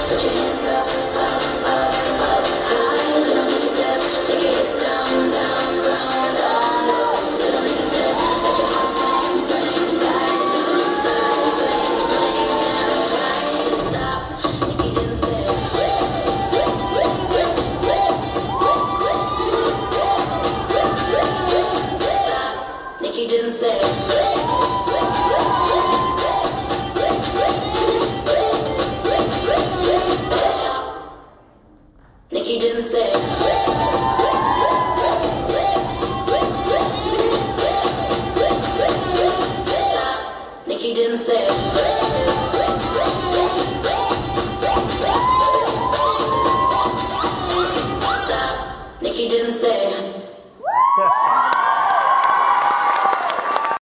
Put your hands up, up, up, up, high. Little nigga says, take your hips down, down, round, down, low. Little nigga says, let your heart swing, swing, side to side, swing, swing, and slide. Stop, Nikki didn't say. Stop, Nikki didn't say.